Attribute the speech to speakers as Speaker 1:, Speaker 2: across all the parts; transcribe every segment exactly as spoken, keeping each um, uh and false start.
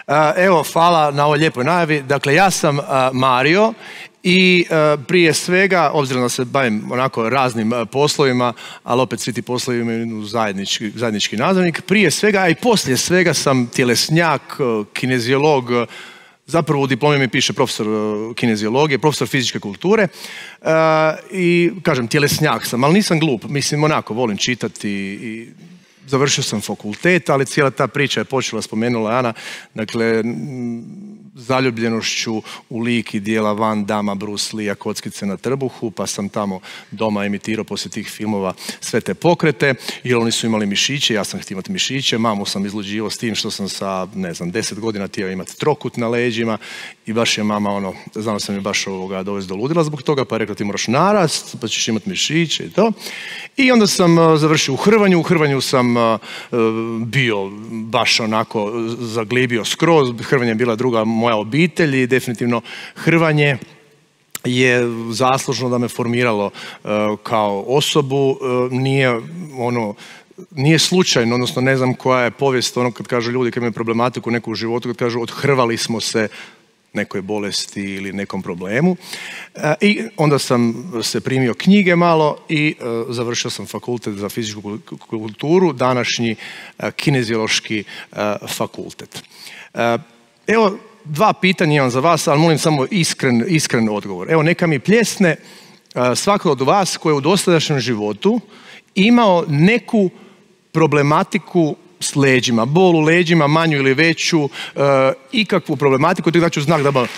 Speaker 1: Evo, hvala na ovoj lijepoj najavi. Dakle, ja sam Mario i prije svega, obzirom da se bavim onako raznim poslovima, ali opet svi ti poslovi imaju zajednički, zajednički nazivnik, prije svega, a i poslije svega sam tjelesnjak, kineziolog, zapravo u diplomi mi piše profesor kineziologije, profesor fizičke kulture i kažem, tjelesnjak sam, ali nisam glup, mislim onako, volim čitati i završio sam fakultet, ali cijela ta priča je počela, spomenula Ana, dakle, zaljubljenošću u lik i dijela Van Damme, Bruce Lee, Kockice na trbuhu, pa sam tamo doma imitirao poslije tih filmova sve te pokrete, jer oni su imali mišiće, ja sam htio imati mišiće, mamu sam izluđivao s tim što sam sa, ne znam, deset godina htio imati trokut na leđima i baš je mama, ono, znala sam je baš ovoga dovesti do ludila zbog toga, pa je rekla ti moraš narast, pa ćeš imati mišiće i to. I onda sam uh, završio u Hrvanju, u Hrvanju sam uh, bio baš onako zaglibio skroz, Hrvanja je bila druga moja obitelj i definitivno Hrvanje je zaslužno da me formiralo uh, kao osobu, uh, nije ono, nije slučajno, odnosno ne znam koja je povijest ono kad kažu ljudi kad imaju problematiku neku u životu, kad kažu odhrvali smo se nekoj bolesti ili nekom problemu. E, I onda sam se primio knjige malo i e, završio sam fakultet za fizičku kulturu, današnji e, kineziološki e, fakultet. E, evo, dva pitanja imam za vas, ali molim samo iskren, iskren odgovor. Evo, neka mi pljesne e, svako od vas koji je u dosadašnjem životu imao neku problematiku s leđima, bol u leđima, manju ili veću, e, ikakvu problematiku, tako da ću znak da ba...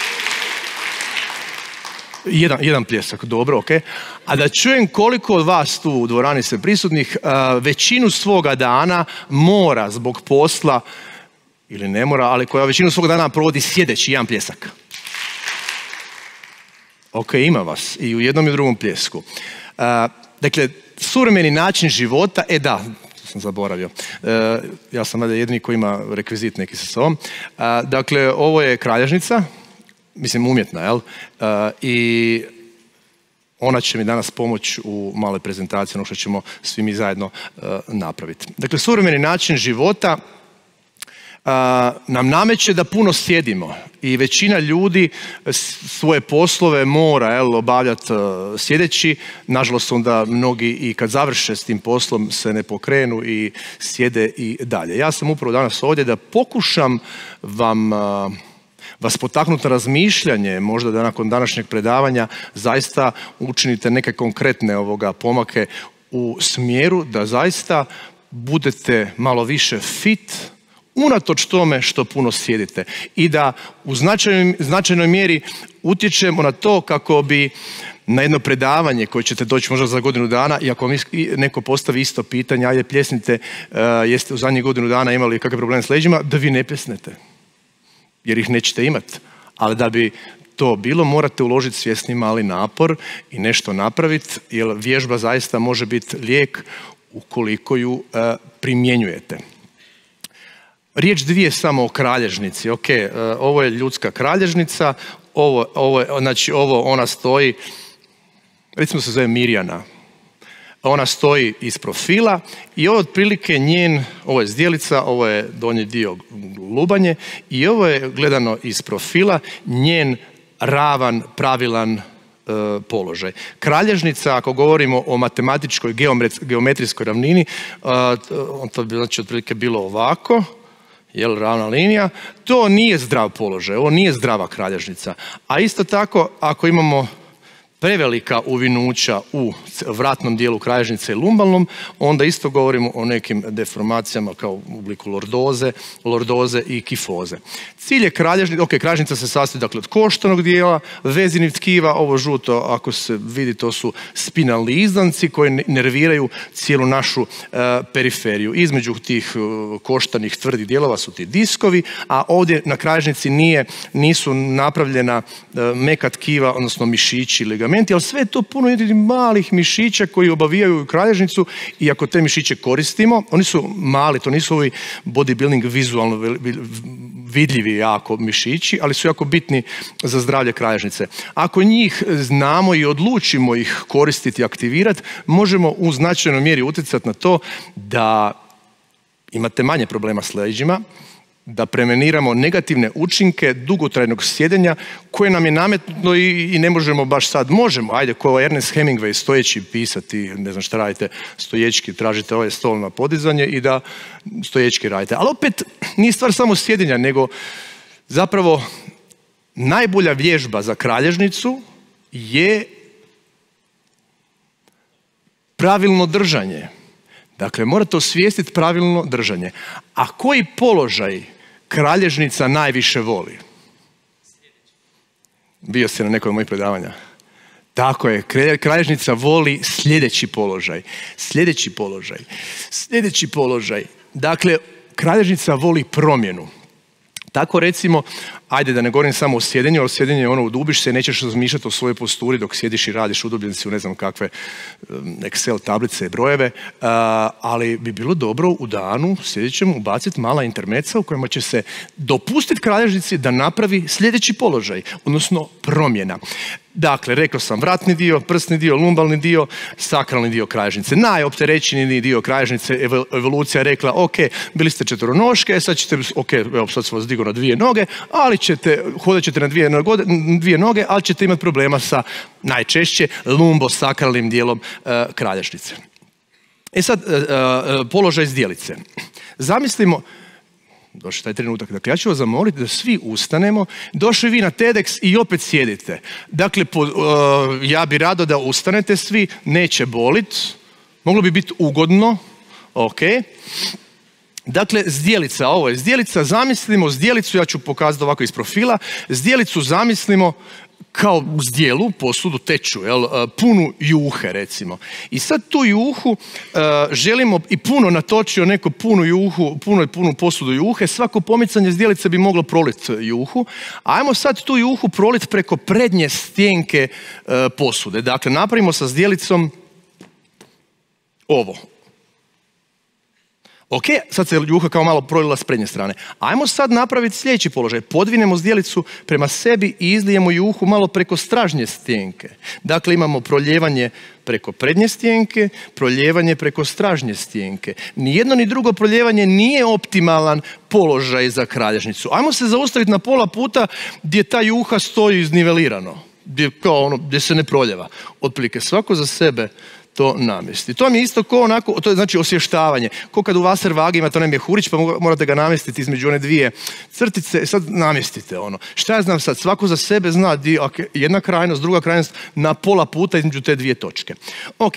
Speaker 1: Jedan, jedan pljesak, dobro, ok. A da čujem koliko od vas tu u dvorani se prisutnih e, većinu svoga dana mora zbog posla, ili ne mora, ali koja većinu svog dana provodi sjedeći, jedan pljesak. Ok, ima vas i u jednom i u drugom pljesku. E, dakle, suvremeni način života, e da, sam zaboravio. E, ja sam valjda jedini koji ima rekvizit neki sa sobom. E, dakle, ovo je kralježnica, mislim umjetna, jel? E, I ona će mi danas pomoći u maloj prezentaciji, ono što ćemo svi mi zajedno e, napraviti. Dakle, suvremeni način života Uh, nam nameće da puno sjedimo i većina ljudi svoje poslove mora jel, obavljati uh, sjedeći. Nažalost, onda mnogi i kad završe s tim poslom se ne pokrenu i sjede i dalje. Ja sam upravo danas ovdje da pokušam vam uh, vas potaknuti na razmišljanje, možda da nakon današnjeg predavanja zaista učinite neke konkretne ovoga pomake u smjeru da zaista budete malo više fit, unatoč tome što puno sjedite i da u značajnoj, značajnoj mjeri utječemo na to kako bi na jedno predavanje koje ćete doći možda za godinu dana i ako vam neko postavi isto pitanje, ajde pljesnite, uh, jeste u zadnjih godinu dana imali kakve probleme s leđima, da vi ne pljesnete, jer ih nećete imati. Ali da bi to bilo, morate uložiti svjesni mali napor i nešto napraviti, jer vježba zaista može biti lijek ukoliko ju uh, primjenjujete. Riječ dvije samo o kralježnici. Ok, uh, ovo je ljudska kralježnica, ovo, ovo, znači ovo ona stoji, recimo se zove Mirjana. Ona stoji iz profila i ovo je otprilike njen, ovo je zdjelica, ovo je donji dio lubanje i ovo je gledano iz profila njen ravan, pravilan uh, položaj. Kralježnica, ako govorimo o matematičkoj geometrijskoj ravnini, uh, on to bi znači otprilike bilo ovako, jel, ravna linija, to nije zdrav položaj, ovo nije zdrava kralježnica. A isto tako, ako imamo prevelika uvinuća u vratnom dijelu kralježnice i lumbalnom, onda isto govorimo o nekim deformacijama kao u obliku lordoze, lordoze i kifoze. Cilj je kralježnica, ok, kralježnica se sastoji dakle od koštanog dijela, vezinih tkiva, ovo žuto, ako se vidi, to su spinalni izdanci koji nerviraju cijelu našu uh, periferiju. Između tih uh, koštanih tvrdih dijelova su ti diskovi, a ovdje na kralježnici nije, nisu napravljena uh, meka tkiva, odnosno mišići ili ali sve je to puno jednih malih mišića koji obavijaju kralježnicu i ako te mišiće koristimo, oni su mali, to nisu ovi bodybuilding vizualno vidljivi jako mišići, ali su jako bitni za zdravlje kralježnice. Ako njih znamo i odlučimo ih koristiti i aktivirati, možemo u značajnoj mjeri utjecati na to da imate manje problema s leđima, da preveniramo negativne učinke dugotrajnog sjedenja koje nam je nametnuto i, i ne možemo baš sad. Možemo, ajde, ko Ernest Hemingway stojeći pisati, ne znam šta radite, stoječki, tražite ovaj stol na podizanje i da stoječki radite. Ali opet nije stvar samo sjedenja, nego zapravo najbolja vježba za kralježnicu je pravilno držanje. Dakle, morate osvijestiti pravilno držanje. A koji položaj kralježnica najviše voli? Bio si na nekom od mojih predavanja. Tako je, kralježnica voli sljedeći položaj. Sljedeći položaj. Sljedeći položaj. Dakle, kralježnica voli promjenu. Tako recimo, ajde da ne govorim samo o sjedenju, ali sjedenje je ono, udubiš se i nećeš razmišljati o svojoj posturi dok sjediš i radiš udubljen si u ne znam kakve Excel tablice i brojeve, ali bi bilo dobro u danu sljedećem ubaciti mala intermeca u kojima će se dopustiti kralježnici da napravi sljedeći položaj, odnosno promjena. Dakle, rekao sam, vratni dio, prsni dio, lumbalni dio, sakralni dio kralježnice. Najopterećeniji dio kralježnice, evolucija je rekla, ok, bili ste četvronoške, sad ćete, ok, evo sad sam vas digao na dvije noge, ali ćete, hodat ćete na dvije noge, dvije noge, ali ćete imati problema sa najčešće lumbosakralnim dijelom uh, kralježnice. E sad, uh, uh, položaj zdjelice. Zamislimo, došli taj trenutak, dakle ja ću vas zamoliti da svi ustanemo, došli vi na TEDx i opet sjedite. Dakle, po, uh, ja bi rado da ustanete svi, neće bolit, moglo bi biti ugodno, ok. Dakle, zdjelica, ovo je zdjelica, zamislimo zdjelicu, ja ću pokazati ovako iz profila, zdjelicu zamislimo kao zdjelu, posudu teču, jel, punu juhe recimo. I sad tu juhu uh, želimo i puno natočio neku punu juhu, puno punu posudu juhe, svako pomicanje zdjelice bi moglo proliti juhu. Ajmo sad tu juhu proliti preko prednje stjenke uh, posude. Dakle, napravimo sa zdjelicom ovo. Ok, sad se juha kao malo prolila s prednje strane. Ajmo sad napraviti sljedeći položaj. Podvinemo zdjelicu prema sebi i izlijemo juhu malo preko stražnje stjenke. Dakle, imamo proljevanje preko prednje stjenke, proljevanje preko stražnje stjenke. Ni jedno ni drugo proljevanje nije optimalan položaj za kralježnicu. Ajmo se zaustaviti na pola puta gdje ta juha stoji iznivelirano. Gdje, kao ono, gdje se ne proljeva. Otprilike svako za sebe to namjesti. To mi je isto ko onako, to je znači osvještavanje. Ko kad u Wasserwaage imate onaj mjehurić pa morate ga namjestiti između one dvije crtice, sad namjestite ono. Šta ja znam sad, svako za sebe zna di, okay, jedna krajnost, druga krajnost na pola puta između te dvije točke. Ok.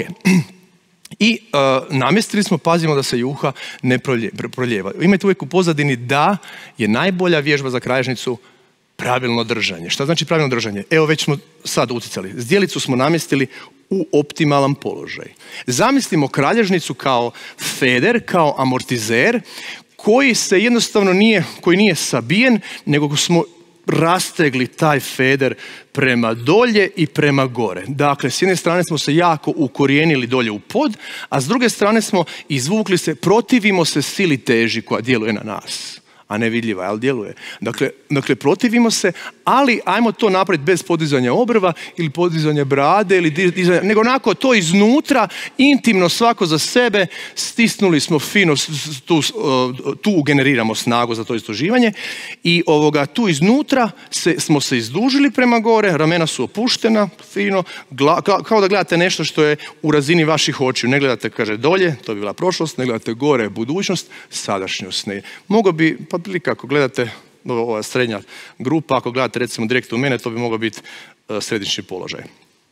Speaker 1: I uh, namjestili smo, pazimo da se juha ne prolje, proljeva. Imajte uvijek u pozadini da je najbolja vježba za kralježnicu pravilno držanje. Šta znači pravilno držanje? Evo već smo sad uticali. Zdjelicu smo namjestili u optimalan položaj. Zamislimo kralježnicu kao feder, kao amortizer, koji se jednostavno nije, koji nije sabijen, nego smo rastegli taj feder prema dolje i prema gore. Dakle, s jedne strane smo se jako ukorijenili dolje u pod, a s druge strane smo izvukli se, protivimo se sili teži koja djeluje na nas. A ne vidljiva, ali djeluje. Dakle, dakle, protivimo se, ali ajmo to napraviti bez podizanja obrva ili podizanja brade, ili dizanja, nego onako to iznutra, intimno svako za sebe, stisnuli smo fino, tu, tu generiramo snagu za to istraživanje i ovoga, tu iznutra se, smo se izdužili prema gore, ramena su opuštena, fino, gla, kao, kao da gledate nešto što je u razini vaših očiju. Ne gledate, kaže, dolje, to bi bila prošlost, ne gledate gore, budućnost, sadašnjost. Ne. Mogu bi, pa prilike ako gledate, ova srednja grupa, ako gledate recimo direkt u mene, to bi mogao biti uh, središnji položaj.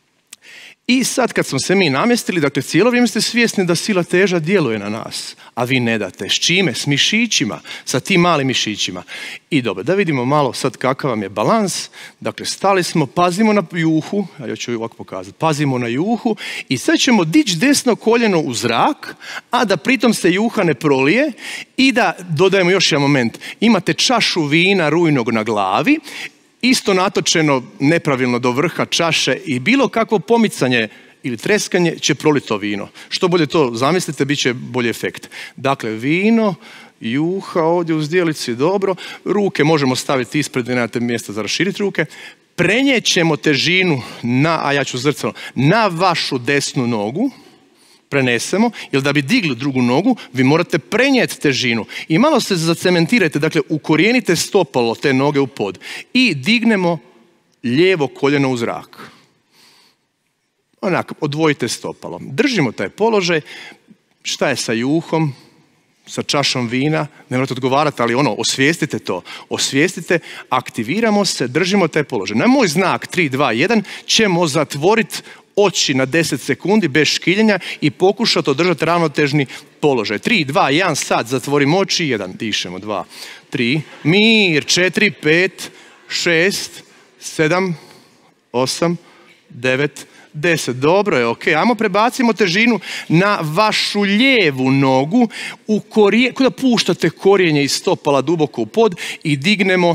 Speaker 1: I sad kad smo se mi namjestili, dakle cijelo vrijeme ste svjesni da sila teža djeluje na nas, a vi ne date. S čime? S mišićima, sa tim malim mišićima. I dobro, da vidimo malo sad kakav vam je balans. Dakle, stali smo, pazimo na juhu, a ja ću ovako pokazati, pazimo na juhu i sad ćemo dići desno koljeno u zrak, a da pritom se juha ne prolije i da dodajemo još jedan moment. Imate čašu vina rujnog na glavi, isto natočeno nepravilno do vrha čaše i bilo kakvo pomicanje ili treskanje će proliti to vino. Što bolje to zamislite, bit će bolji efekt. Dakle, vino, juha ovdje u zdjelici, dobro. Ruke možemo staviti ispred, nemate mjesta za raširiti ruke. Prenijet ćemo težinu na, a ja ću zrcalo, na vašu desnu nogu. prenesemo, jer da bi digli drugu nogu, vi morate prenijeti težinu. I malo se zacementirajte, dakle, ukorijenite stopalo te noge u pod. I dignemo lijevo koljeno u zrak. Onako, odvojite stopalo. Držimo taj položaj. Šta je sa juhom? Sa čašom vina? Ne morate odgovarati, ali ono, osvijestite to. Osvijestite, aktiviramo se, držimo taj položaj. Na moj znak tri, dva, jedan ćemo zatvoriti oči na deset sekundi bez škiljenja i pokušati održati ravnotežni položaj. tri, dva, jedan, sad zatvorimo oči, jedan, dišemo, dva, tri, mir, četiri, pet, šest, sedam, osam, devet, deset. Dobro je, ok. Ajmo prebacimo težinu na vašu lijevu nogu, u korijen, kada puštate korijenje iz stopala duboko u pod i dignemo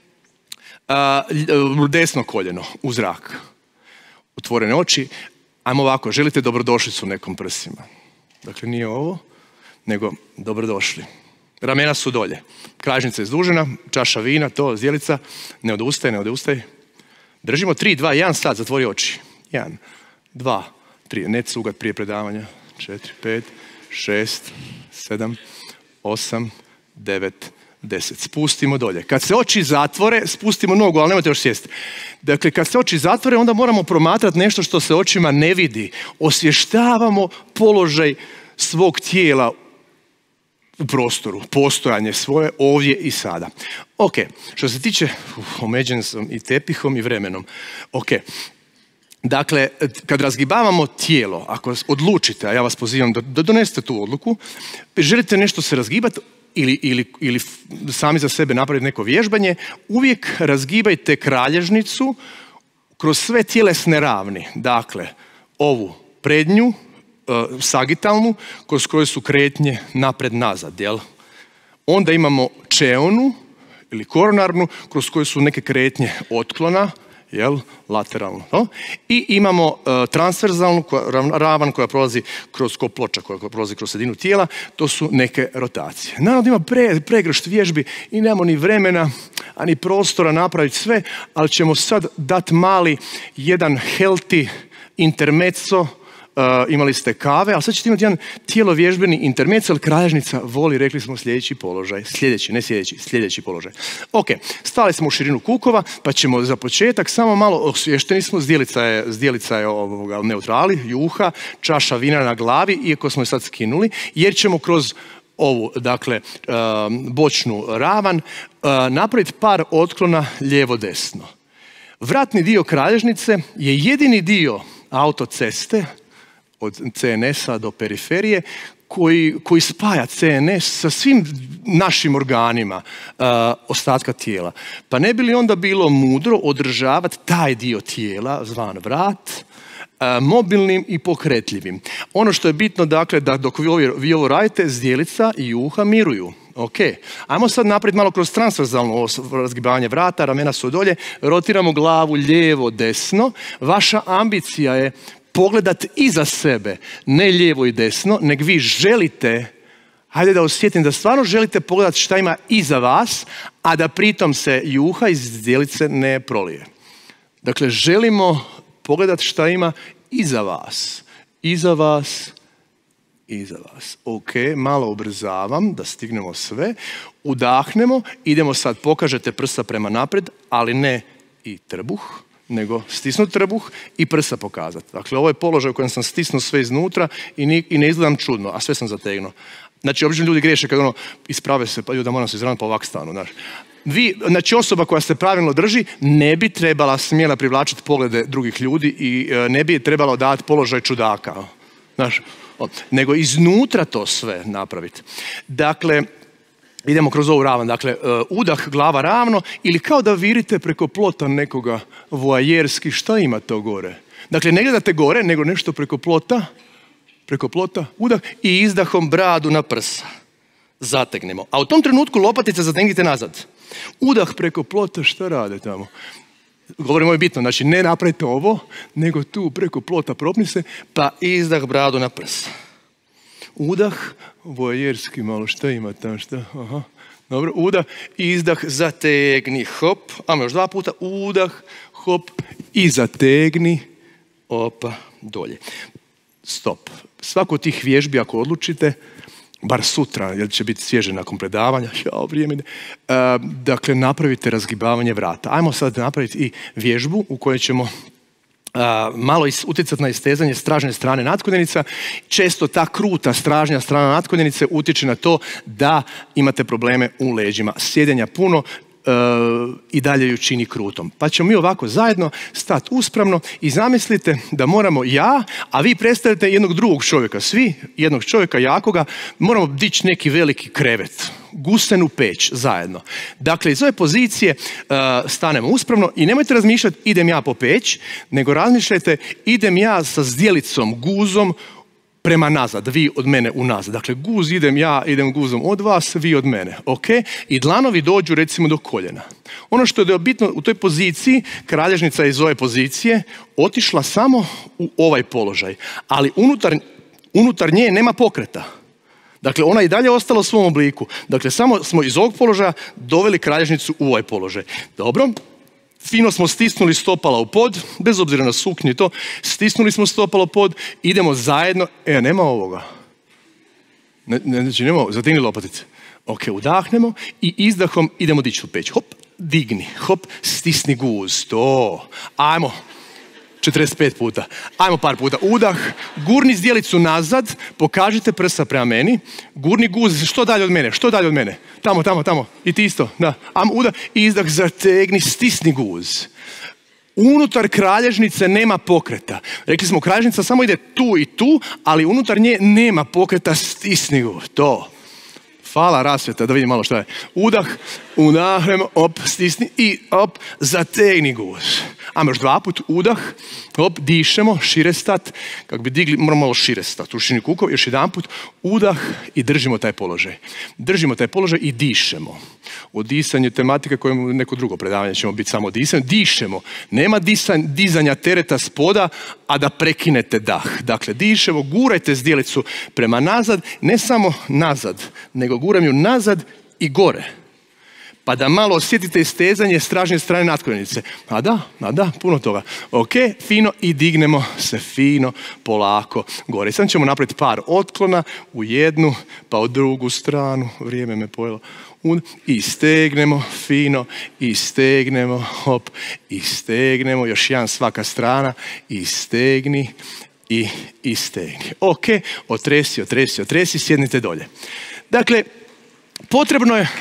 Speaker 1: uh, desno koljeno u zrak. Otvorene oči. Ajmo ovako, želite dobrodošlicu nekom prsima. Dakle, nije ovo, nego dobrodošli. Ramena su dolje. Kralježnica je izdužena, čaša vina, to, zdjelica. Ne odustaj, ne odustaj. Držimo tri, dva, jedan, sad, zatvori oči. jedan, dva, tri, ne cugat prije predavanja. četiri, pet, šest, sedam, osam, devet, deset. Spustimo dolje. Kad se oči zatvore, spustimo nogu, ali nemojte još sjesti. Dakle, kad se oči zatvore, onda moramo promatrati nešto što se očima ne vidi. Osvještavamo položaj svog tijela u prostoru, postojanje svoje ovdje i sada. Ok, što se tiče, uf, omeđen sam i tepihom i vremenom. Ok, dakle, kad razgibavamo tijelo, ako odlučite, a ja vas pozivam da, da donesete tu odluku, želite nešto se razgibati, Ili, ili, ili sami za sebe napraviti neko vježbanje, uvijek razgibajte kralježnicu kroz sve tjelesne ravni. Dakle, ovu prednju, e, sagitalnu, kroz koje su kretnje napred-nazad. Jel? Onda imamo čeonu ili koronarnu, kroz koje su neke kretnje otklona, jel, lateralno. No? I imamo uh, transverzalnu koja, ravan koja prolazi kroz ko ploča, koja prolazi kroz sredinu tijela, to su neke rotacije. Naravno ima pre, pregršt vježbi i nemamo ni vremena, a ni prostora napraviti sve, ali ćemo sad dati mali jedan healthy intermezzo. Uh, imali ste kave, ali sad ćete imati jedan tijelovježbeni intermezzo, ali kralježnica voli, rekli smo, sljedeći položaj. Sljedeći, ne sljedeći, sljedeći položaj. Ok, stali smo u širinu kukova, pa ćemo za početak samo malo osvješteni smo, zdjelica je, zdjelica je ovoga, neutrali, juha, čaša vina na glavi, iako smo je sad skinuli, jer ćemo kroz ovu, dakle, uh, bočnu ravan uh, napraviti par otklona lijevo-desno. Vratni dio kralježnice je jedini dio autoceste, od C N S-a do periferije, koji, koji spaja C N S sa svim našim organima uh, ostatka tijela. Pa ne bi li onda bilo mudro održavati taj dio tijela, zvan vrat, uh, mobilnim i pokretljivim. Ono što je bitno, dakle, da dok vi ovo, vi ovo radite, zdjelica i juha miruju. Ok, ajmo sad napraviti malo kroz transverzalno razgibavanje vrata, ramena su dolje, rotiramo glavu lijevo, desno. Vaša ambicija je pogledati iza sebe, ne lijevo i desno, nego vi želite, hajde da osjetim da stvarno želite pogledati šta ima iza vas, a da pritom se juha iz zdjelice ne prolije. Dakle, želimo pogledati šta ima iza vas. Iza vas, iza vas. Ok, malo ubrzavam da stignemo sve. Udahnemo, idemo sad, pokažete prsa prema naprijed, ali ne i trbuh, nego stisnuti trbuh i prsa pokazati. Dakle, ovo je položaj u kojem sam stisnuo sve iznutra i, ni, i ne izgledam čudno, a sve sam zategnuo. Znači, obično ljudi griješe kad ono, isprave se, pa da moram se izravnati pa ovak stanu. Znači. Vi, znači, osoba koja se pravilno drži ne bi trebala smjela privlačiti poglede drugih ljudi i e, ne bi trebala dati položaj čudaka. Znači, nego iznutra to sve napraviti. Dakle, idemo kroz ovu ravan, dakle, udah, glava ravno ili kao da virite preko plota nekoga voajerski, šta ima to gore? Dakle, ne gledate gore, nego nešto preko plota, preko plota, udah i izdahom bradu na prsa. Zategnemo. A u tom trenutku lopatice zategnite nazad. Udah preko plota, šta rade tamo? Govorim, ovo je bitno, znači ne napravite ovo, nego tu preko plota propni se, pa izdah bradu na prsa. Udah, voajerski malo, šta ima tamo, šta? Aha. Dobro, udah, izdah, zategni, hop, ajmo još dva puta, udah, hop i zategni, opa, dolje. stop. Svaku od tih vježbi ako odlučite, bar sutra, jer će biti svježe nakon predavanja, jao, vrijeme ide. Uh, dakle, napravite razgibavanje vrata. Ajmo sad napraviti i vježbu u kojoj ćemo Uh, malo utjecati na istezanje stražnje strane natkoljenica. Često ta kruta stražnja strana natkoljenice utječe na to da imate probleme u leđima. Sjedenja puno uh, i dalje ju čini krutom. Pa ćemo mi ovako zajedno stati uspravno i zamislite da moramo ja, a vi predstavite jednog drugog čovjeka, svi jednog čovjeka jakoga, moramo dići neki veliki krevet. Gusenu peć zajedno. Dakle, iz ove pozicije uh, stanemo uspravno i nemojte razmišljati idem ja po peć, nego razmišljajte idem ja sa zdjelicom, guzom prema nazad, vi od mene unazad. Dakle, guz idem ja, idem guzom od vas, vi od mene. Ok? I dlanovi dođu recimo do koljena. Ono što je bitno u toj poziciji, kralježnica je iz ove pozicije otišla samo u ovaj položaj, ali unutar, unutar nje nema pokreta. Dakle, ona je i dalje ostala u svom obliku. Dakle, samo smo iz ovog položaja doveli kralježnicu u ovaj položaj. Dobro, fino smo stisnuli stopala u pod, bez obzira na suknju i to, stisnuli smo stopala u pod, idemo zajedno, e, nema ovoga. Ne, ne, znači, nema, zategni lopatice. Ok, udahnemo i izdahom idemo dići u peć. Hop, digni, hop, stisni guz, to, ajmo. četrdeset pet puta. Ajmo par puta. Udah, gurni zdjelicu nazad, pokažite prsa prema meni, gurni guz, što dalje od mene, što dalje od mene. Tamo, tamo, tamo. I ti isto, da. Ajmo udah, izdah, zategni, stisni guz. Unutar kralježnice nema pokreta. Rekli smo, kralježnica samo ide tu i tu, ali unutar nje nema pokreta, stisni guz. To. Hvala rasvjeta, da vidim malo što je. Udah, udahnemo, op, stisni i op, zategni guz. Ajmo još dva put, udah, op, dišemo, šire stat. Kako bi digli, moramo malo šire stat. Ušini kukov, još jedan put, udah i držimo taj položaj. Držimo taj položaj i dišemo. O disanju tematika koje neko drugo predavanje ćemo biti samo disanje. Dišemo. Nema disan, dizanja tereta spoda, a da prekinete dah. Dakle, dišemo, gurajte zdjelicu prema nazad, ne samo nazad, nego guram ju nazad i gore. Pa da malo osjetite istezanje stražnje strane natkoljenice. A da, a da, puno toga. Ok, fino i dignemo se fino, polako gore. Sad ćemo napraviti par otklona u jednu, pa u drugu stranu. Vrijeme me pojelo. I stegnemo fino, i stegnemo, hop, i stegnemo. Još jedan svaka strana, i stegni, i, i stegni. Ok, otresi, otresi, otresi, sjednite dolje. Dakle, potrebno je...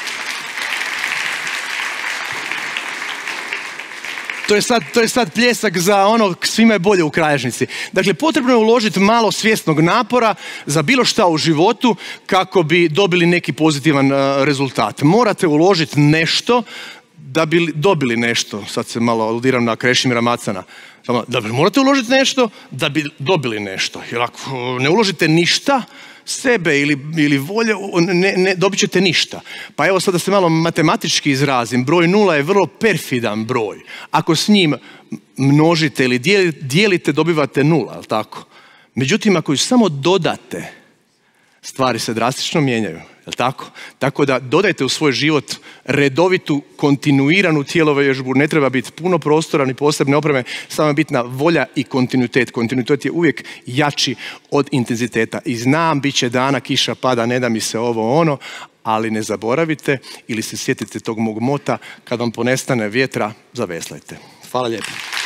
Speaker 1: To je, sad, to je sad pljesak za ono svima je bolje u kralježnici. Dakle, potrebno je uložiti malo svjesnog napora za bilo šta u životu kako bi dobili neki pozitivan uh, rezultat. Morate uložiti nešto da bi dobili nešto. Sad se malo aludiram na Krešimira Macana. Da bi morate uložiti nešto da bi dobili nešto. Jer ako ne uložite ništa, sebe ili, ili volje, ne, ne dobit ćete ništa. Pa evo sad da se malo matematički izrazim, broj nula je vrlo perfidan broj. Ako s njim množite ili dijelite, dobivate nula, je li tako? Međutim, ako ju samo dodate, stvari se drastično mijenjaju, je li tako? Tako da dodajte u svoj život redovitu, kontinuiranu tijelovježbu, ne treba biti puno prostora ni posebne opreme, samo je bitna volja i kontinuitet. Kontinuitet je uvijek jači od intenziteta. I znam, bit će dana, kiša pada, ne da mi se ovo ono, ali ne zaboravite ili se sjetite tog mog mota, kad vam ponestane vjetra, zaveslajte. Hvala lijepo.